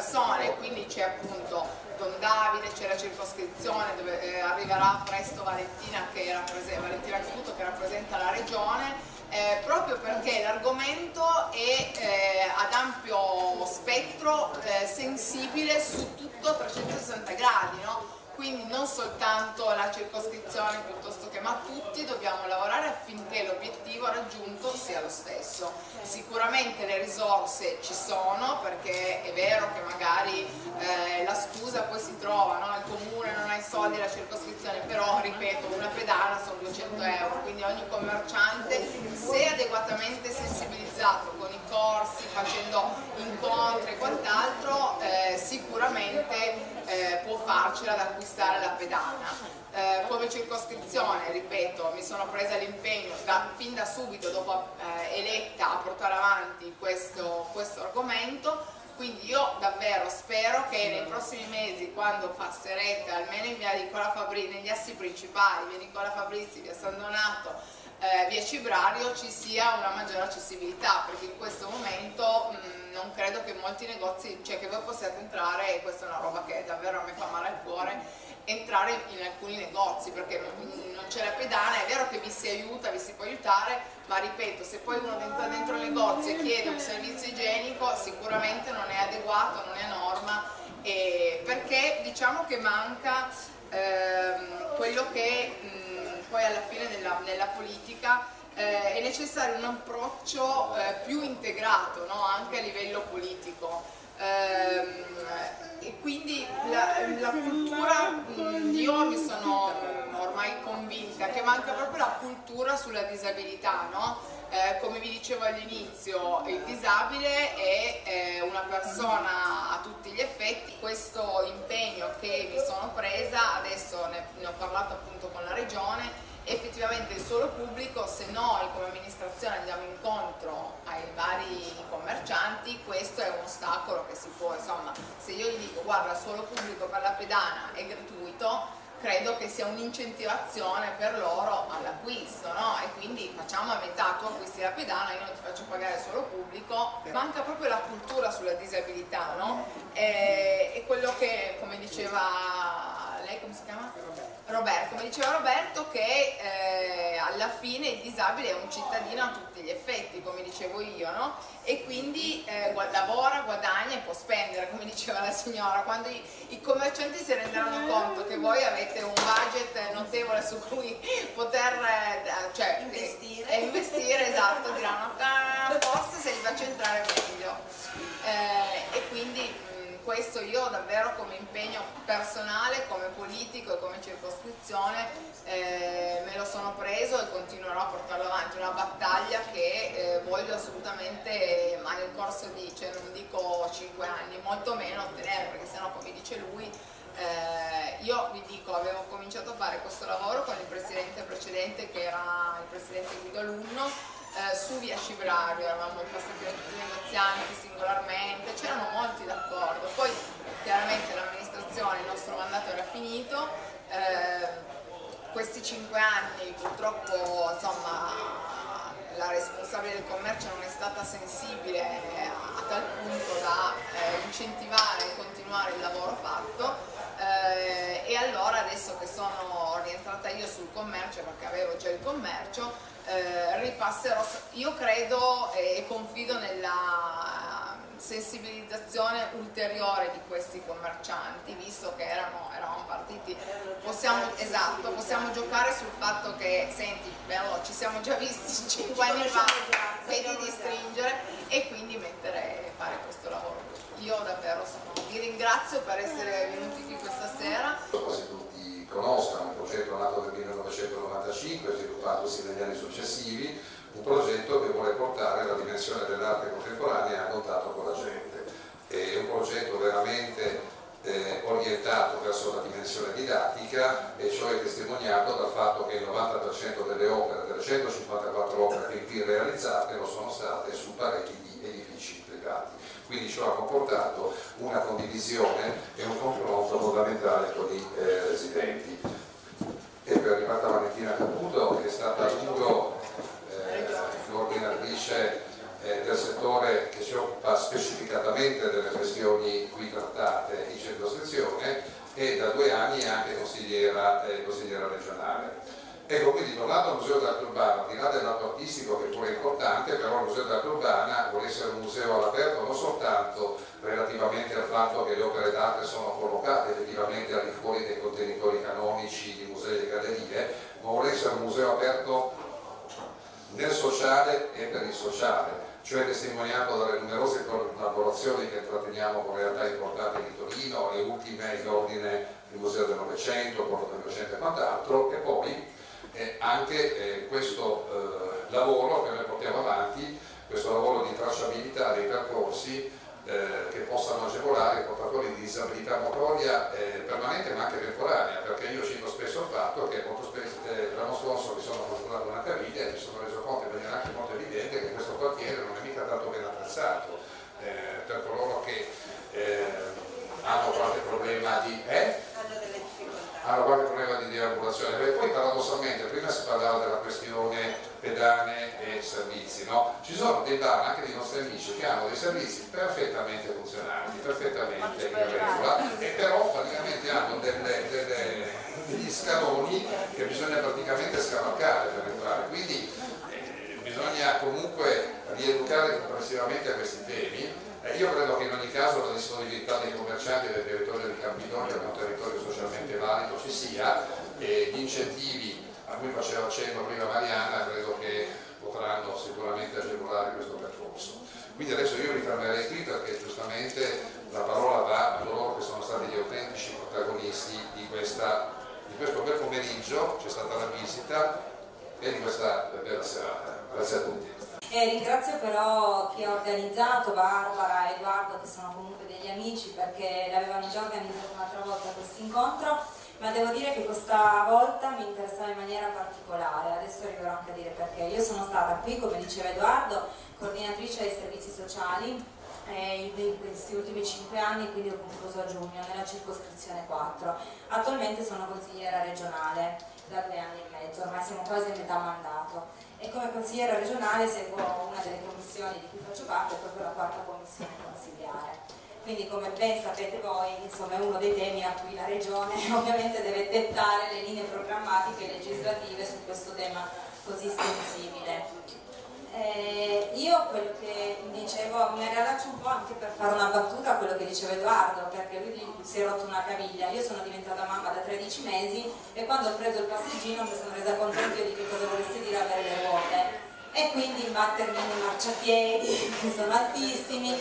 persone, quindi c'è appunto Don Davide, c'è la circoscrizione dove arriverà presto Valentina Caputo che rappresenta la regione, proprio perché l'argomento è ad ampio spettro, sensibile su tutto a 360 gradi, no? Quindi non soltanto la circoscrizione piuttosto che, ma tutti dobbiamo lavorare affinché l'obiettivo raggiunto sia lo stesso. Sicuramente le risorse ci sono, perché è vero che magari la scusa poi si trova, no? Il comune non ha i soldi, la circoscrizione, però ripeto, una pedana sono 200 euro, quindi ogni commerciante, se adeguatamente sensibilizzato con i corsi, facendo incontri e quant'altro, sicuramente può farcela ad acquistare la pedana. Come circoscrizione, ripeto, mi sono presa l'impegno fin da subito, dopo eletta, a portare avanti questo argomento, quindi io davvero spero che nei prossimi mesi, quando passerete almeno in via Nicola Fabrizi, negli assi principali, via Nicola Fabrizi, via San Donato, via Cibrario, ci sia una maggiore accessibilità, perché in questo momento non credo che molti negozi, cioè che voi possiate entrare, e questa è una roba che davvero a me fa male al cuore, entrare in alcuni negozi, perché non c'è la pedana. È vero che vi si aiuta, vi si può aiutare, ma ripeto, se poi uno entra dentro il negozio e chiede un servizio igienico, sicuramente non è adeguato, non è a norma, perché diciamo che manca quello che poi alla fine nella politica è necessario un approccio più integrato, no? Anche a livello politico. E quindi la cultura, io mi sono ormai convinta che manca proprio la cultura sulla disabilità, no? Come vi dicevo all'inizio, il disabile è una persona a tutti gli effetti. Questo impegno che mi sono presa, adesso ne ho parlato appunto con la regione, effettivamente il suolo pubblico, se noi come amministrazione andiamo incontro ai vari commercianti, questo è un ostacolo che si può, insomma, se io gli dico guarda, il suolo pubblico per la pedana è gratuito, credo che sia un'incentivazione per loro all'acquisto, no? E quindi facciamo a metà, tu acquisti la pedana, io non ti faccio pagare il suolo pubblico. Manca proprio la cultura sulla disabilità, no? E quello che, come diceva lei, come si chiama? Roberto, come diceva Roberto, che alla fine il disabile è un cittadino a tutti gli effetti, come dicevo io, no? E quindi lavora, guadagna e può spendere, come diceva la signora. Quando i commercianti si renderanno conto che voi avete un budget notevole su cui poter investire, esatto, diranno forse se li faccio entrare meglio. E quindi questo io davvero come impegno personale, come politico e come circoscrizione me lo sono preso e continuerò a portarlo avanti, una battaglia che voglio assolutamente, ma nel corso di, cioè non dico 5 anni, molto meno ottenere, perché sennò come dice lui, io vi dico, avevo cominciato a fare questo lavoro con il presidente precedente, che era il presidente Guido Alunno, su via Cibrario, eravamo passati da tutti i negozianti singolarmente, c'erano molti d'accordo, poi chiaramente l'amministrazione, il nostro mandato era finito, questi 5 anni purtroppo, insomma, la responsabile del commercio non è stata sensibile a tal punto da incentivare e continuare il lavoro fatto, e allora adesso che sono rientrata io sul commercio, perché avevo già il commercio, ripasserò, io credo e confido nella sensibilizzazione ulteriore di questi commercianti, visto che eravamo partiti, possiamo giocare sul fatto che, senti, bello, ci siamo già visti 5 anni fa, vedi di stringere, e quindi fare questo lavoro. Io davvero vi ringrazio per essere venuti qui questa sera. Quasi tutti conoscono, un progetto nato nel 1995, sviluppatosi negli anni successivi, un progetto che vuole portare la dimensione dell'arte contemporanea a contatto con la gente. È un progetto veramente orientato verso la dimensione didattica, e cioè testimoniato dal fatto che il 90% delle opere, delle 154 opere fin qui realizzate, lo sono state su pareti di edifici privati. Quindi ciò ha comportato una condivisione e un confronto fondamentale con i residenti. E per arrivata Valentina Caputo, che è stata a lungo coordinatrice del settore relatore che si occupa specificatamente delle questioni qui trattate in circoscrizione e da 2 anni è anche consigliera regionale. Ecco, quindi tornando al Museo d'Arte Urbana, al di là del lato artistico che pure è importante, però il Museo d'Arte Urbana vuole essere un museo all'aperto non soltanto relativamente al fatto che le opere d'arte sono collocate effettivamente al di fuori dei contenitori canonici di musei e gallerie, ma vuole essere un museo aperto nel sociale e per il sociale, cioè testimoniato dalle numerose collaborazioni che intratteniamo con realtà importanti di Torino, le ultime in ordine il Museo del Novecento, il Porto del Novecento e quant'altro, e poi anche questo lavoro che noi portiamo avanti, questo lavoro di tracciabilità dei percorsi che possano agevolare i portatori di disabilità motoria permanente ma anche temporanea, perché io cito spesso il fatto che molto spesso l'anno scorso mi sono fortunato una caviglia e mi sono reso conto in maniera anche molto evidente che questo quartiere non è mica tanto ben attrezzato per coloro che hanno qualche problema di deambulazione. Beh, poi paradossalmente prima si parlava della questione pedane e servizi, no? Ci sono dei bar anche dei nostri amici che hanno dei servizi perfettamente funzionanti, perfettamente in regola, e però praticamente hanno degli scaloni che bisogna praticamente scavalcare per entrare, quindi bisogna comunque rieducare complessivamente a questi temi. Io credo che in ogni caso la disponibilità dei commercianti del territorio di Campidoglio, che è un territorio socialmente valido, ci sia, e gli incentivi a cui faceva accenno prima Mariana credo che potranno sicuramente agevolare questo percorso. Quindi adesso io mi fermerei qui perché giustamente la parola va a coloro che sono stati gli autentici protagonisti di questo bel pomeriggio, c'è stata la visita, e di questa bella serata. Grazie a tutti. Ringrazio però chi ha organizzato, Barbara e Edoardo, che sono comunque degli amici, perché l'avevano già organizzato un'altra volta questo incontro, ma devo dire che questa volta mi interessava in maniera particolare. Adesso arriverò anche a dire perché. Io sono stata qui, come diceva Edoardo, coordinatrice dei servizi sociali in questi ultimi 5 anni, quindi ho concluso a giugno nella circoscrizione 4. Attualmente sono consigliera regionale da 2 anni e mezzo, ormai siamo quasi a metà mandato, e come consigliera regionale seguo una delle commissioni di cui faccio parte, proprio la 4ª commissione consigliare. Quindi, come ben sapete voi, insomma, è uno dei temi a cui la regione ovviamente deve dettare le linee programmatiche e legislative su questo tema così sensibile. Io quello che dicevo, mi riallaccio un po' anche per fare una battuta a quello che diceva Edoardo, perché lui si è rotto una caviglia. Io sono diventata mamma da 13 mesi e quando ho preso il passeggino mi sono resa conto anch'io di che cosa volesse dire avere le ruote, e quindi battermi nei marciapiedi che sono altissimi,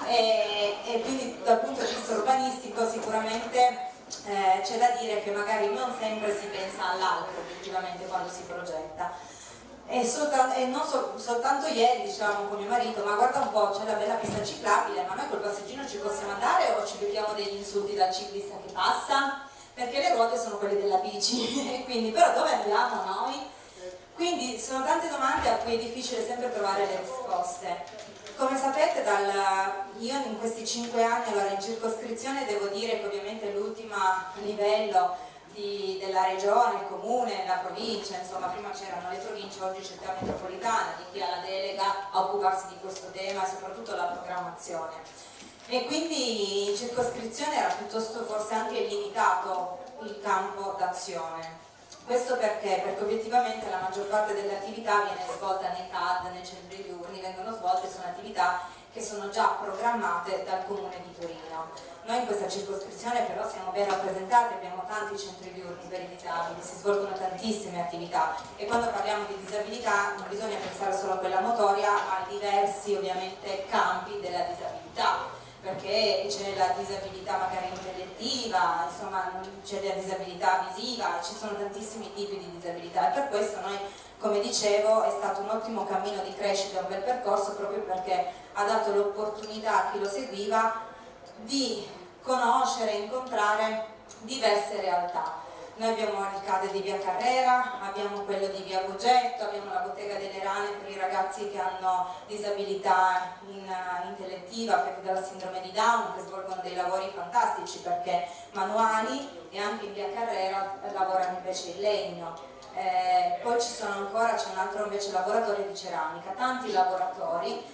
e quindi dal punto di vista urbanistico sicuramente c'è da dire che magari non sempre si pensa all'altro effettivamente quando si progetta. E non soltanto ieri diciamo con mio marito, ma guarda un po', c'è la bella pista ciclabile, ma noi col passeggino ci possiamo andare o ci becchiamo degli insulti dal ciclista che passa? Perché le ruote sono quelle della bici, e quindi però dove andiamo noi? Quindi sono tante domande a cui è difficile sempre trovare le risposte. Come sapete, io in questi 5 anni, allora in circoscrizione devo dire che ovviamente l'ultimo livello della regione, il comune, la provincia, insomma prima c'erano le province, oggi c'è città metropolitana, di chi ha la delega a occuparsi di questo tema e soprattutto la programmazione. E quindi in circoscrizione era piuttosto forse anche limitato il campo d'azione. Questo perché? Perché obiettivamente la maggior parte delle attività viene svolta nei CAD, nei centri diurni, vengono svolte, sono attività che sono già programmate dal Comune di Torino. Noi in questa circoscrizione però siamo ben rappresentati, abbiamo tanti centri diurni per i disabili, si svolgono tantissime attività, e quando parliamo di disabilità non bisogna pensare solo a quella motoria, ma ai diversi ovviamente campi della disabilità, perché c'è la disabilità magari intellettiva, insomma c'è la disabilità visiva, ci sono tantissimi tipi di disabilità, e per questo noi, come dicevo, è stato un ottimo cammino di crescita, un bel percorso, proprio perché ha dato l'opportunità a chi lo seguiva di conoscere e incontrare diverse realtà. Noi abbiamo il CAD di via Carrera, abbiamo quello di via Bogetto, abbiamo la bottega delle rane per i ragazzi che hanno disabilità intellettiva, affetti dalla sindrome di Down, che svolgono dei lavori fantastici perché manuali, e anche in via Carrera lavorano invece in legno. Poi c'è un altro invece laboratorio di ceramica, tanti laboratori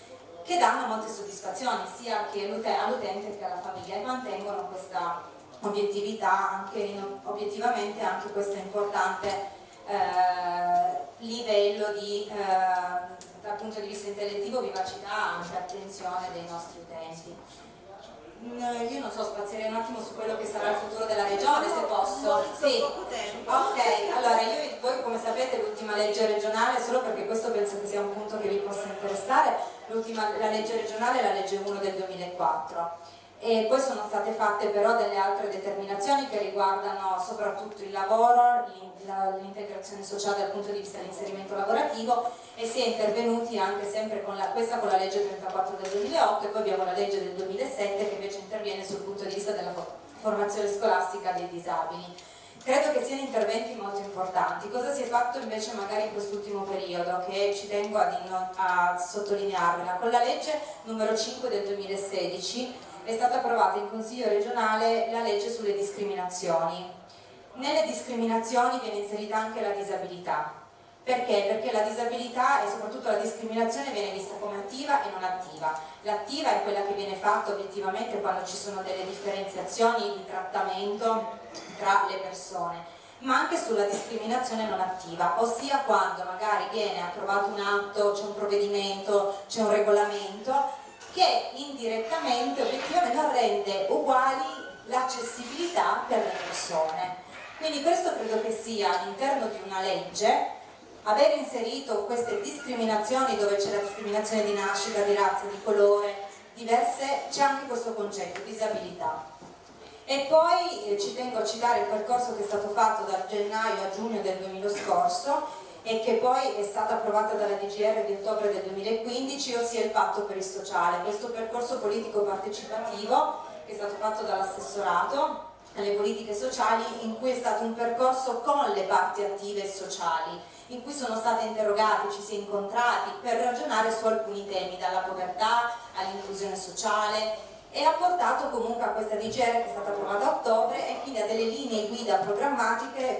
che danno molte soddisfazioni sia all'utente che alla famiglia, e mantengono questa obiettività, obiettivamente anche questo importante livello di, dal punto di vista intellettivo, vivacità, anche attenzione dei nostri utenti. Io non so, spazierei un attimo su quello che sarà il futuro della regione, se posso. Sì. Ok, allora voi come sapete l'ultima legge regionale, solo perché questo penso che sia un punto che vi possa interessare, la legge regionale è la legge 1 del 2004. E poi sono state fatte però delle altre determinazioni che riguardano soprattutto il lavoro, l'integrazione sociale dal punto di vista dell'inserimento lavorativo, e si è intervenuti anche sempre con questa con la legge 34 del 2008, e poi abbiamo la legge del 2007 che invece interviene sul punto di vista della formazione scolastica dei disabili. Credo che siano interventi molto importanti. Cosa si è fatto invece magari in quest'ultimo periodo, che ci tengo a sottolinearvela? Con la legge numero 5 del 2016 è stata approvata in Consiglio regionale la legge sulle discriminazioni. Nelle discriminazioni viene inserita anche la disabilità. Perché? Perché la disabilità e soprattutto la discriminazione viene vista come attiva e non attiva. L'attiva è quella che viene fatta obiettivamente quando ci sono delle differenziazioni di trattamento tra le persone, ma anche sulla discriminazione non attiva, ossia quando magari viene approvato un atto, c'è un provvedimento, c'è un regolamento che indirettamente, obiettivamente, non rende uguali l'accessibilità per le persone. Quindi questo credo che sia all'interno di una legge, aver inserito queste discriminazioni dove c'è la discriminazione di nascita, di razza, di colore, diverse, c'è anche questo concetto, disabilità. E poi ci tengo a citare il percorso che è stato fatto da gennaio a giugno del 2000 scorso, e che poi è stata approvata dalla DGR di ottobre del 2015, ossia il patto per il sociale, questo percorso politico partecipativo che è stato fatto dall'assessorato alle politiche sociali, in cui è stato un percorso con le parti attive e sociali, in cui sono state interrogate, ci si è incontrati per ragionare su alcuni temi, dalla povertà all'inclusione sociale, e ha portato comunque a questa DGR che è stata approvata a ottobre e quindi a delle linee guida programmatiche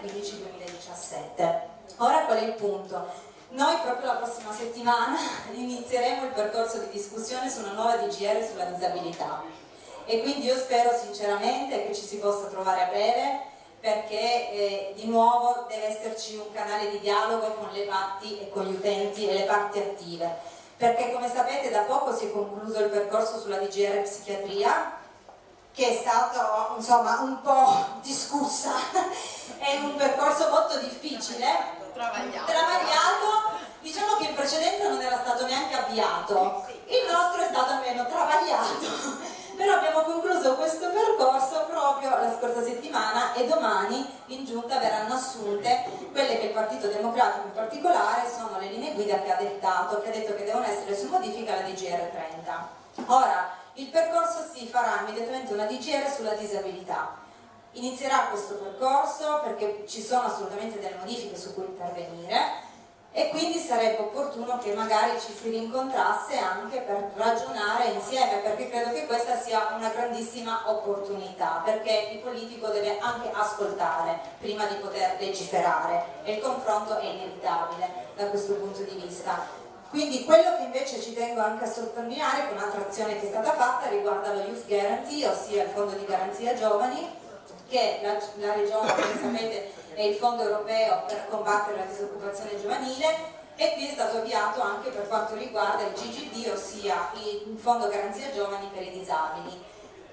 2015-2017. Ora qual è il punto? Noi proprio la prossima settimana inizieremo il percorso di discussione su una nuova DGR sulla disabilità, e quindi io spero sinceramente che ci si possa trovare a breve, perché di nuovo deve esserci un canale di dialogo con le parti e con gli utenti e le parti attive, perché come sapete da poco si è concluso il percorso sulla DGR psichiatria, che è stato insomma un po' discussa, è un percorso molto difficile, travagliato, diciamo che in precedenza non era stato neanche avviato, il nostro è stato almeno travagliato, però abbiamo concluso questo percorso proprio la scorsa settimana, e domani in giunta verranno assunte quelle che il Partito Democratico in particolare sono le linee guida che ha dettato, che ha detto che devono essere su modifica la DGR 30. Ora, il percorso si farà immediatamente una DGR sulla disabilità. Inizierà questo percorso perché ci sono assolutamente delle modifiche su cui intervenire, e quindi sarebbe opportuno che magari ci si rincontrasse anche per ragionare insieme, perché credo che questa sia una grandissima opportunità, perché il politico deve anche ascoltare prima di poter legiferare, e il confronto è inevitabile da questo punto di vista. Quindi quello che invece ci tengo anche a sottolineare, che un'altra azione che è stata fatta, riguarda lo Youth Guarantee, ossia il fondo di garanzia giovani, che la regione, come sapete, è il fondo europeo per combattere la disoccupazione giovanile, e qui è stato avviato anche per quanto riguarda il GGD, ossia il fondo garanzia giovani per i disabili.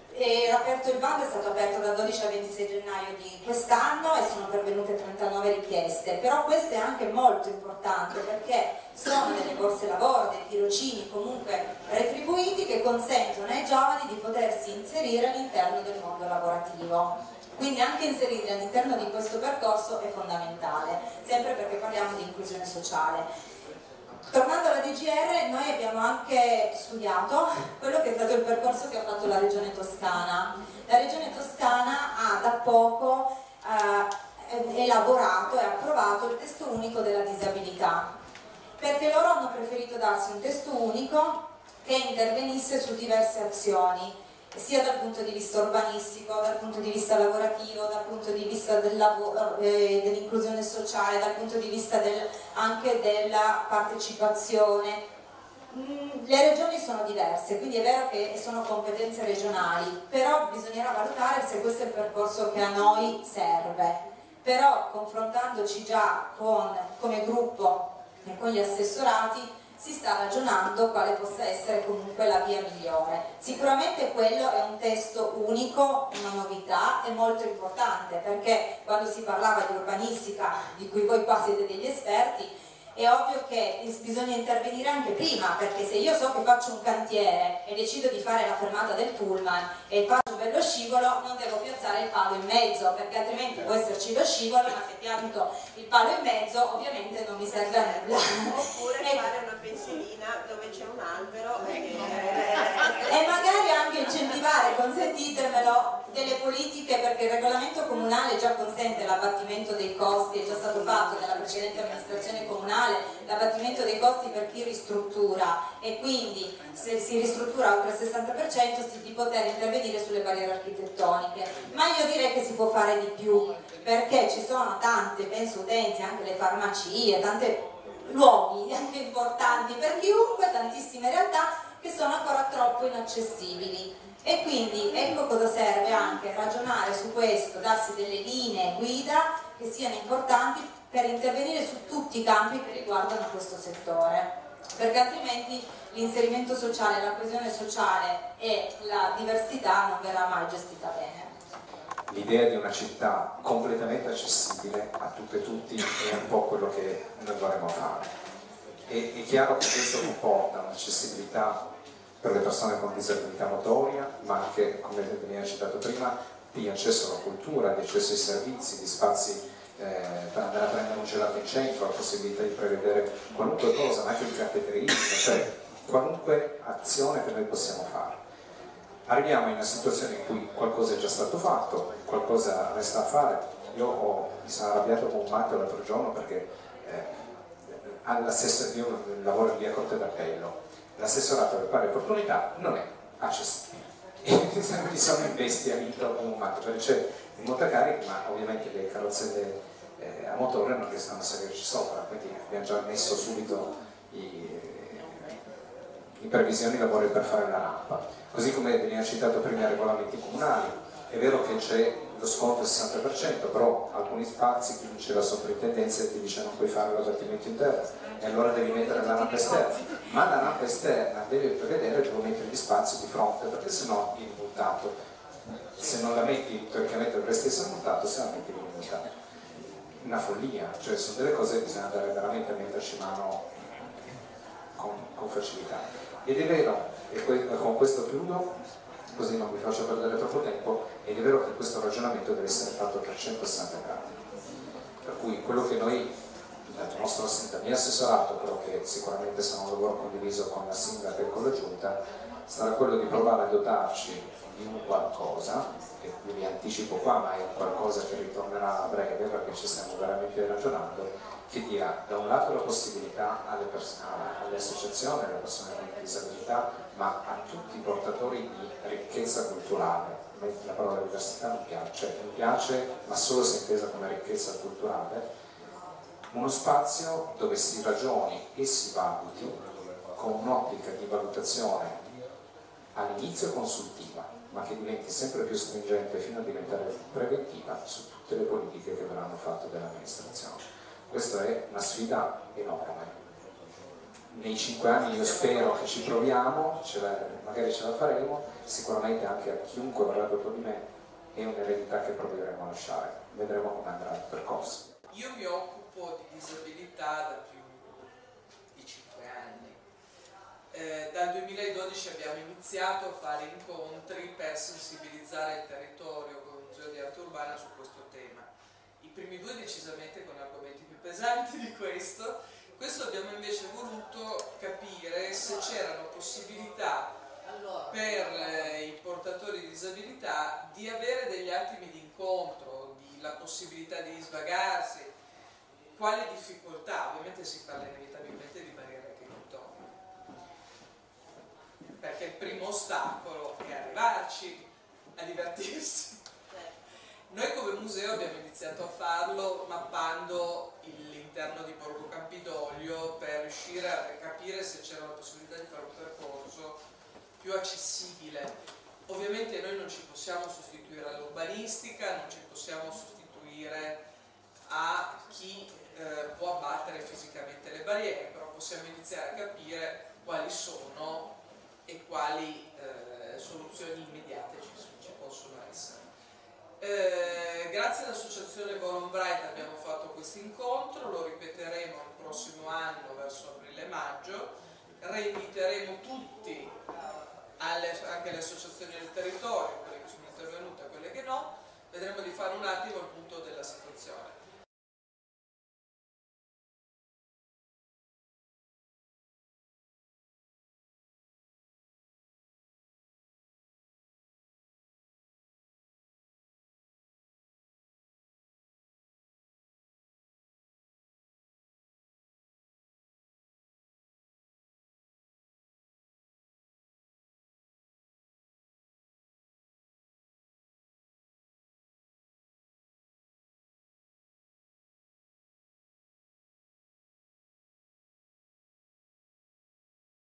Il bando è stato aperto dal 12 al 26 gennaio di quest'anno e sono pervenute 39 richieste, però questo è anche molto importante perché sono delle borse lavoro, dei tirocini comunque retribuiti che consentono ai giovani di potersi inserire all'interno del mondo lavorativo. Quindi anche inserirli all'interno di questo percorso è fondamentale, sempre perché parliamo di inclusione sociale. Tornando alla DGR, noi abbiamo anche studiato quello che è stato il percorso che ha fatto la Regione Toscana. La Regione Toscana ha da poco elaborato e approvato il testo unico della disabilità, perché loro hanno preferito darsi un testo unico che intervenisse su diverse azioni, sia dal punto di vista urbanistico, dal punto di vista lavorativo, dal punto di vista del lavoro, dell'inclusione sociale, dal punto di vista anche della partecipazione. Le regioni sono diverse, quindi è vero che sono competenze regionali, però bisognerà valutare se questo è il percorso che a noi serve. Però confrontandoci già come gruppo e con gli assessorati si sta ragionando quale possa essere comunque la via migliore. Sicuramente quello è un testo unico, una novità e molto importante, perché quando si parlava di urbanistica, di cui voi qua siete degli esperti, è ovvio che bisogna intervenire anche prima, perché se io so che faccio un cantiere e decido di fare la fermata del pullman e faccio per lo scivolo, non devo piazzare il palo in mezzo, perché altrimenti può esserci lo scivolo, ma se pianto il palo in mezzo ovviamente non mi serve a nulla. Oppure fare una pensilina dove c'è un albero e magari anche incentivare, consentitemelo, delle politiche, perché il regolamento comunale già consente l'abbattimento dei costi, è già stato fatto nella precedente amministrazione comunale, l'abbattimento dei costi per chi ristruttura, e quindi se si ristruttura oltre il 60% di poter intervenire sulle barriere architettoniche. Ma io direi che si può fare di più, perché ci sono tante, penso utenze, anche le farmacie, tanti luoghi anche importanti per chiunque, tantissime realtà che sono ancora troppo inaccessibili. E quindi ecco cosa serve anche ragionare su questo, darsi delle linee guida che siano importanti per intervenire su tutti i campi che riguardano questo settore, perché altrimenti l'inserimento sociale, la coesione sociale e la diversità non verrà mai gestita bene. L'idea di una città completamente accessibile a tutte e tutti è un po' quello che noi vorremmo fare. È chiaro che questo comporta un'accessibilità per le persone con disabilità motoria, ma anche, come veniva citato prima, di accesso alla cultura, di accesso ai servizi, di spazi per andare a prendere un gelato in centro, la possibilità di prevedere qualunque cosa, anche il caffetterismo, cioè qualunque azione che noi possiamo fare. Arriviamo in una situazione in cui qualcosa è già stato fatto, qualcosa resta a fare. Io mi sono arrabbiato con un matto l'altro giorno perché io lavoro in via Corte d'Appello, l'assessorato per pari opportunità non è accessibile. E mi sono imbestialito come un matto, perché c'è il montacarichi, ma ovviamente le carrozzelle a motore non riescono a salirci sopra, quindi abbiamo già messo subito in previsione i lavori per fare la rampa. Così come veniva citato prima i regolamenti comunali, è vero che c'è lo sconto del 60%, però alcuni spazi qui c'è la soprintendenza che ti dice non puoi fare l'abbattimento interno e allora devi mettere la rampa esterna, ma la rampa esterna deve prevedere devo mettere gli spazi di fronte, perché sennò vieni multato. Se non la metti teoricamente dovresti essere multato, se la metti vieni multato. Una follia, cioè sono delle cose che bisogna andare veramente a metterci mano con facilità. Ed è vero, e con questo chiudo, così non vi faccio perdere troppo tempo, ed è vero che questo ragionamento deve essere fatto a 360 gradi. Per cui quello che noi, dal mio assessorato, però che sicuramente sarà un lavoro condiviso con la sindaca e con la giunta, sarà quello di provare a dotarci di un qualcosa, che vi anticipo qua, ma è qualcosa che ritornerà a breve perché ci stiamo veramente ragionando, che dia da un lato la possibilità alle associazioni, alle persone con disabilità, ma a tutti i portatori di ricchezza culturale. La parola diversità mi piace, ma solo se intesa come ricchezza culturale, uno spazio dove si ragioni e si valuti con un'ottica di valutazione all'inizio consultiva, ma che diventi sempre più stringente fino a diventare preventiva su tutte le politiche che verranno fatte dall'amministrazione. Questa è una sfida enorme. Nei 5 anni io spero che ci proviamo, magari ce la faremo, sicuramente anche a chiunque verrà dopo di me è un'eredità che proveremo a lasciare. Vedremo come andrà il percorso. Io mi occupo di disabilità da più di 5 anni. Dal 2012 abbiamo iniziato a fare incontri per sensibilizzare il territorio con il Museo di Arte Urbana su questo tema. I primi 2 decisamente con argomenti più pesanti di questo. Abbiamo invece voluto capire se c'erano possibilità per i portatori di disabilità di avere degli attimi di incontro, la possibilità di svagarsi, quali difficoltà. Ovviamente si parla inevitabilmente di barriere architettoniche, perché il primo ostacolo è arrivarci a divertirsi. Noi come museo museo abbiamo iniziato a farlo mappando l'interno di Borgo Campidoglio per riuscire a capire se c'era la possibilità di fare un percorso più accessibile. Ovviamente noi non ci possiamo sostituire all'urbanistica, non ci possiamo sostituire a chi può abbattere fisicamente le barriere, però possiamo iniziare a capire quali sono e quali soluzioni immediate ci possono essere. Grazie all'associazione Volon Bright abbiamo fatto questo incontro, lo ripeteremo il prossimo anno verso aprile-maggio, reinviteremo tutti, anche le associazioni del territorio, quelle che sono intervenute e quelle che no, vedremo di fare un attimo il punto della situazione.